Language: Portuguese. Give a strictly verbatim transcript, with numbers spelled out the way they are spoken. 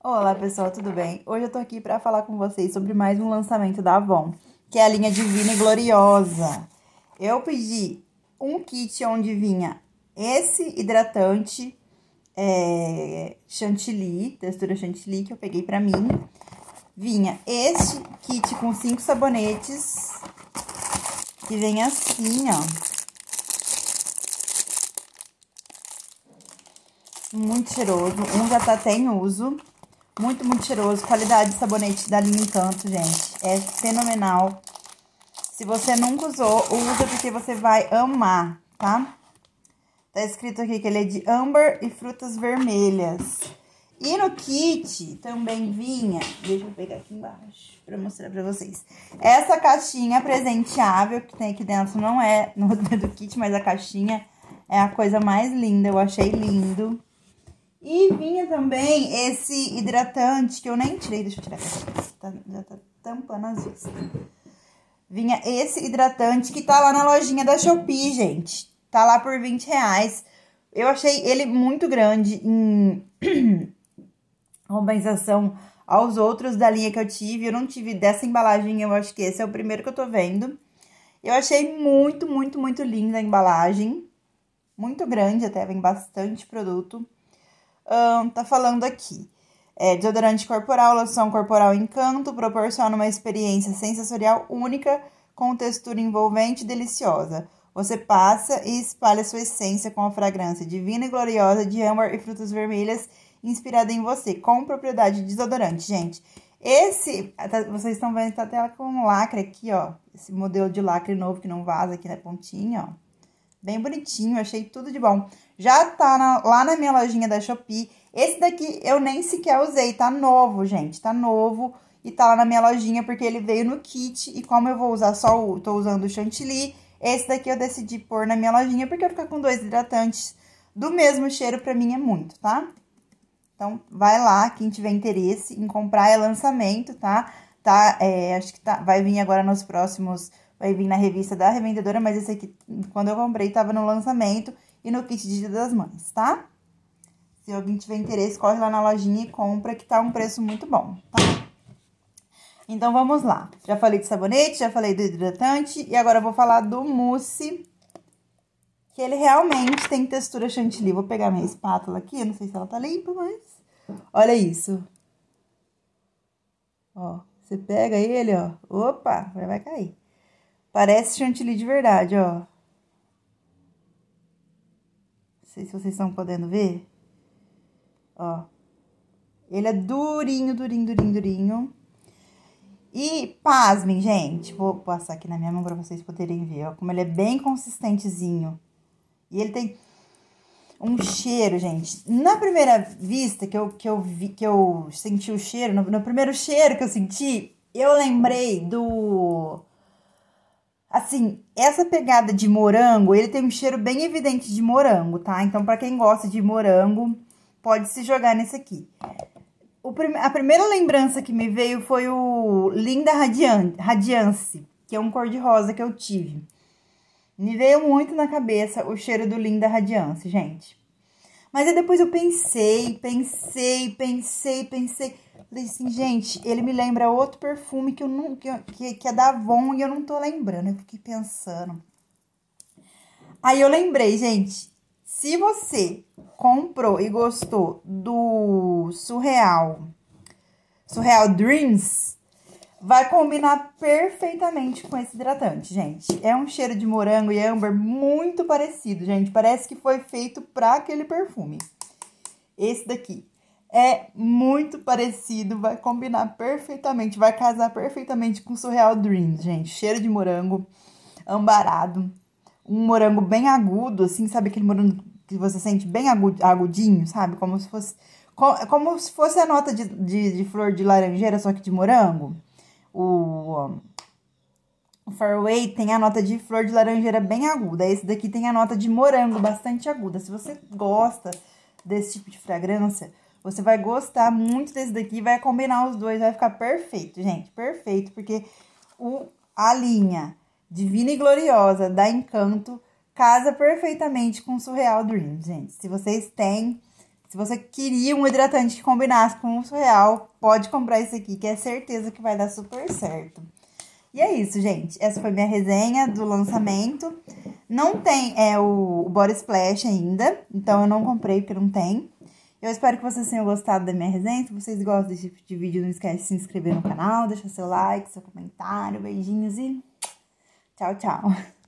Olá pessoal, tudo bem? Hoje eu tô aqui pra falar com vocês sobre mais um lançamento da Avon, que é a linha Divina e Gloriosa. Eu pedi um kit onde vinha esse hidratante é, chantilly, textura chantilly, que eu peguei pra mim. Vinha este kit com cinco sabonetes, que vem assim, ó. Muito cheiroso, um já tá até em uso. Muito, muito cheiroso. Qualidade de sabonete da linha Encanto, gente. É fenomenal. Se você nunca usou, usa porque você vai amar, tá? Tá escrito aqui que ele é de âmbar e frutas vermelhas. E no kit também vinha... Deixa eu pegar aqui embaixo pra mostrar pra vocês. Essa caixinha presenteável que tem aqui dentro não é no do kit, mas a caixinha é a coisa mais linda. Eu achei lindo. E vinha também esse hidratante, que eu nem tirei, deixa eu tirar aqui, tá, já tá tampando as vistas. Vinha esse hidratante que tá lá na lojinha da Shopee, gente. Tá lá por vinte reais. Eu achei ele muito grande em compensação aos outros da linha que eu tive. Eu não tive dessa embalagem, eu acho que esse é o primeiro que eu tô vendo. Eu achei muito, muito, muito linda a embalagem. Muito grande até, vem bastante produto. Um, tá falando aqui, é, desodorante corporal, loção corporal Encanto, proporciona uma experiência sensorial única com textura envolvente e deliciosa. Você passa e espalha sua essência com a fragrância divina e gloriosa de âmbar e frutas vermelhas inspirada em você, com propriedade de desodorante, gente. Esse, vocês estão vendo, tá até com um lacre aqui, ó, esse modelo de lacre novo que não vaza aqui na pontinha, ó. Bem bonitinho, achei tudo de bom. Já tá na, lá na minha lojinha da Shopee. Esse daqui eu nem sequer usei, tá novo, gente. Tá novo e tá lá na minha lojinha porque ele veio no kit. E como eu vou usar só o... tô usando o chantilly, esse daqui eu decidi pôr na minha lojinha porque eu ficar com dois hidratantes do mesmo cheiro pra mim é muito, tá? Então, vai lá, quem tiver interesse em comprar, é lançamento, tá? Tá, é, acho que tá, vai vir agora nos próximos... Vai vir na revista da revendedora, mas esse aqui, quando eu comprei, tava no lançamento e no kit de Dia das Mães, tá? Se alguém tiver interesse, corre lá na lojinha e compra, que tá um preço muito bom, tá? Então, vamos lá. Já falei de sabonete, já falei do hidratante e agora eu vou falar do mousse, que ele realmente tem textura chantilly. Vou pegar minha espátula aqui, eu não sei se ela tá limpa, mas... Olha isso. Ó, você pega ele, ó. Opa, vai cair. Parece chantilly de verdade, ó. Não sei se vocês estão podendo ver. Ó. Ele é durinho, durinho, durinho, durinho. E, pasmem, gente. Vou passar aqui na minha mão pra vocês poderem ver, ó. Como ele é bem consistentezinho. E ele tem um cheiro, gente. Na primeira vista que eu, que eu, vi, que eu senti o cheiro, no, no primeiro cheiro que eu senti, eu lembrei do... Assim, essa pegada de morango, ele tem um cheiro bem evidente de morango, tá? Então, pra quem gosta de morango, pode se jogar nesse aqui. O prim... A primeira lembrança que me veio foi o Linda Radian... Radiance, que é um cor-de-rosa que eu tive. Me veio muito na cabeça o cheiro do Linda Radiance, gente. Mas aí depois eu pensei, pensei, pensei, pensei... Falei assim, gente, ele me lembra outro perfume que, eu não, que, que, que é da Avon e eu não tô lembrando. Eu fiquei pensando. Aí eu lembrei, gente, se você comprou e gostou do Surreal, Surreal Dreams, vai combinar perfeitamente com esse hidratante, gente. É um cheiro de morango e âmbar muito parecido, gente. Parece que foi feito pra aquele perfume. Esse daqui. É muito parecido, vai combinar perfeitamente, vai casar perfeitamente com o Surreal Dreams, gente. Cheiro de morango, ambarado, um morango bem agudo, assim, sabe aquele morango que você sente bem agudinho, sabe? Como se fosse, como se fosse a nota de, de, de flor de laranjeira, só que de morango. O, o Faraway tem a nota de flor de laranjeira bem aguda, esse daqui tem a nota de morango bastante aguda. Se você gosta desse tipo de fragrância... Você vai gostar muito desse daqui, vai combinar os dois, vai ficar perfeito, gente, perfeito, porque o, a linha Divina e Gloriosa da Encanto casa perfeitamente com o Surreal Dreams, gente. Se vocês têm, Se você queria um hidratante que combinasse com o Surreal, pode comprar esse aqui, que é certeza que vai dar super certo. E é isso, gente. Essa foi minha resenha do lançamento. Não tem é, o, o Body Splash ainda, então eu não comprei porque não tem. Eu espero que vocês tenham gostado da minha resenha. Se vocês gostam desse tipo de vídeo, não esquece de se inscrever no canal, deixar seu like, seu comentário, beijinhos e tchau, tchau.